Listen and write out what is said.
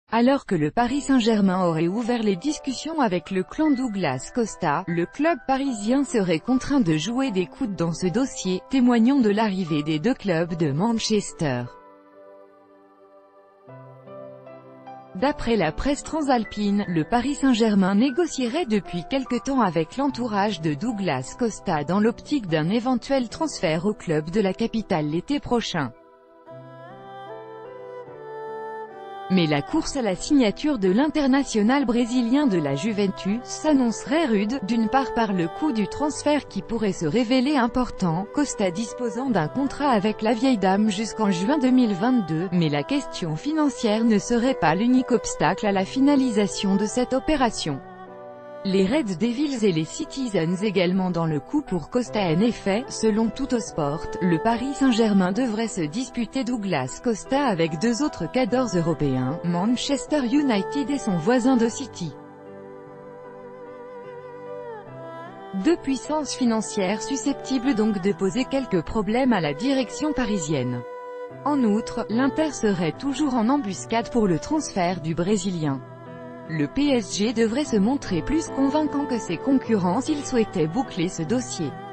Alors que le Paris Saint-Germain aurait ouvert les discussions avec le clan Douglas Costa, le club parisien serait contraint de jouer des coudes dans ce dossier, témoignant de l'arrivée des deux clubs de Manchester. D'après la presse transalpine, le Paris Saint-Germain négocierait depuis quelque temps avec l'entourage de Douglas Costa dans l'optique d'un éventuel transfert au club de la capitale l'été prochain. Mais la course à la signature de l'international brésilien de la Juventus s'annoncerait rude, d'une part par le coût du transfert qui pourrait se révéler important, Costa disposant d'un contrat avec la vieille dame jusqu'en juin 2022, mais la question financière ne serait pas l'unique obstacle à la finalisation de cette opération. Les Red Devils et les Citizens également dans le coup pour Costa. En effet, selon Tuttosport, le Paris Saint-Germain devrait se disputer Douglas Costa avec deux autres cadors européens, Manchester United et son voisin de City. Deux puissances financières susceptibles donc de poser quelques problèmes à la direction parisienne. En outre, l'Inter serait toujours en embuscade pour le transfert du Brésilien. Le PSG devrait se montrer plus convaincant que ses concurrents s'il souhaitait boucler ce dossier.